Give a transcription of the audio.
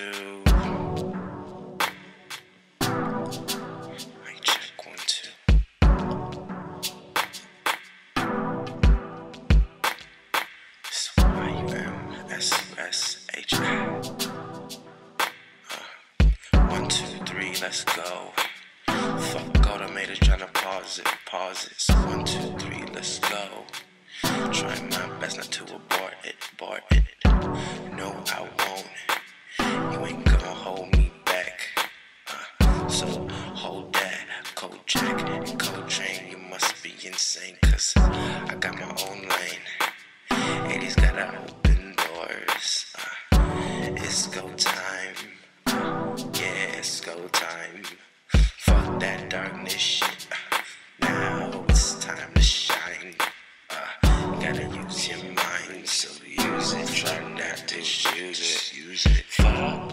2. Mic check 1, 2. It's YUMSUSHI. 1, 2, 3, let's go. Fuck automators tryna pause it. So 1, 2, 3, let's go. Trying my best not to abort it. No, I won't. You ain't gonna hold me back. So hold that, Kojak and Coltrane. You must be insane, cause I got my own lane. 80s gotta open doors. It's go time. Yeah, it's go time. Fuck that darkness shit. Now it's time to shine. Gotta use your mind, so use it. Try not to use it. Fuck